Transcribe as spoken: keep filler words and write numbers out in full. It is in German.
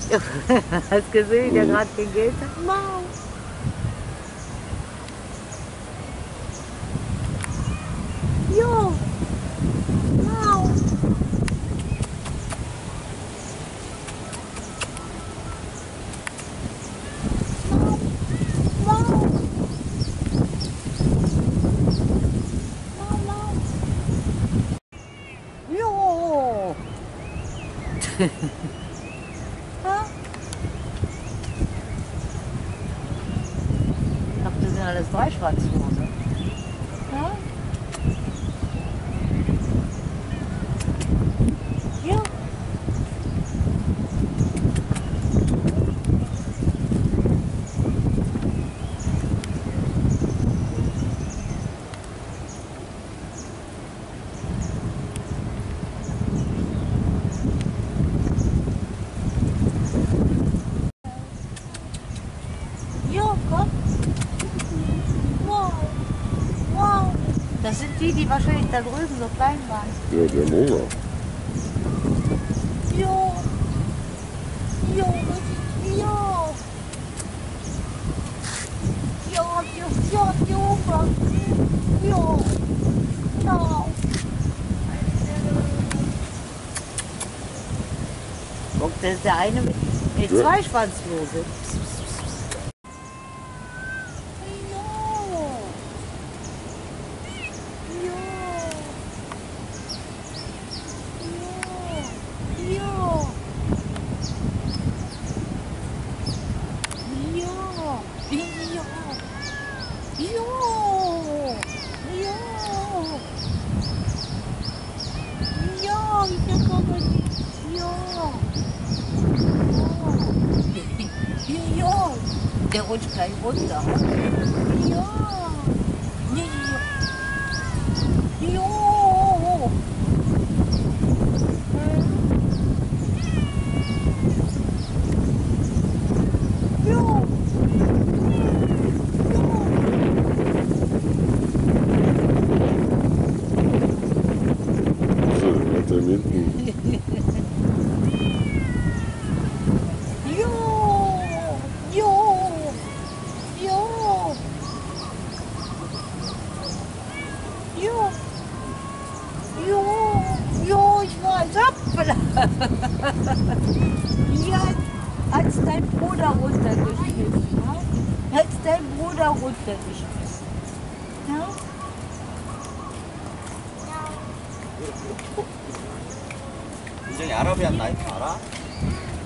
Hast du gesehen, der Mhm. gerade gegelt hat? Mau. Jo. Mau. Mau. Mau. Mau, mau. Jo. Ha? Ich dachte, das sind alles Dreischwanzlose. Ja? Ja. Ja, komm. Wow. Wow. Das sind die, die wahrscheinlich da drüben so klein waren. Ja, die haben Hunger. Jo. Jo, das ist jo. Jo, jo, jo, jo, jo. No. Guck, das ist der eine mit, mit Ja. zwei Schwanzlose. Der rutscht gleich runter. Ja. Ja. Jo. Jo. So, hat er hinten. Jo. Jo. Jo. Jo. Jo. Jo, ich weiß. Hoppla. Ja, als dein Bruder runtergeschmissen. Ja? Als dein Bruder runtergeschmissen. Ja? 인정이 알아보야 나이 알아?